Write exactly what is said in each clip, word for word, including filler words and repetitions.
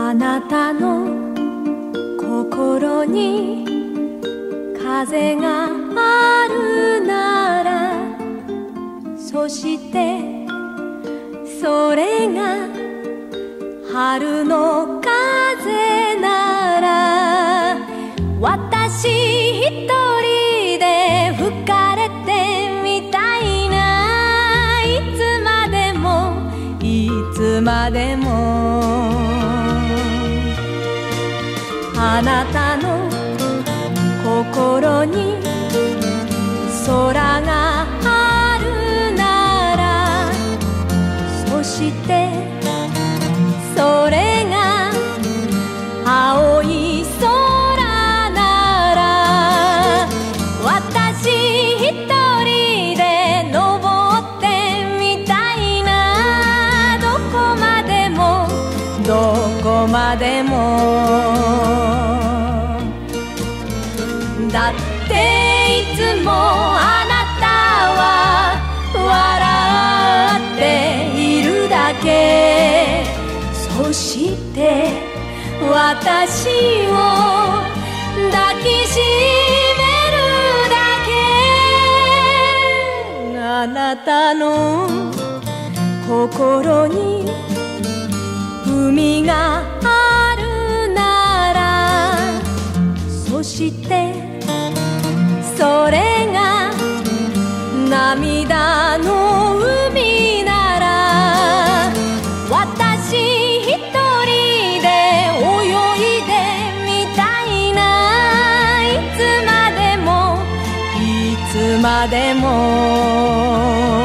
あなたの心に風があるなら、そしてそれが春の風なら、私一人で吹かれてみたいな。いつまでもいつまでもあなたの心に空があるなら、そしてそれが青い空なら、私一人で登ってみたいな。どこまでもどこまでも。だっていつもあなたは笑っているだけ。そして私を抱きしめるだけ。あなたの心に海があるなら、そしてそれが涙の海なら、私一人で泳いでみたいな。いつまでもいつまでも。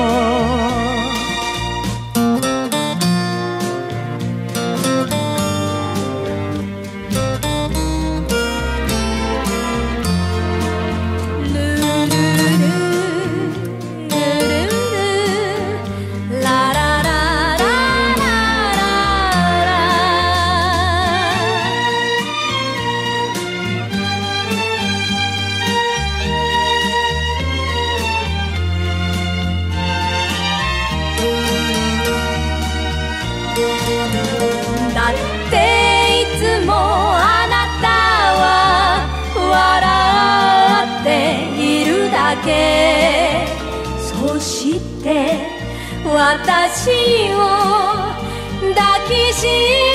だっていつもあなたは笑っているだけ。そして私を抱きしめ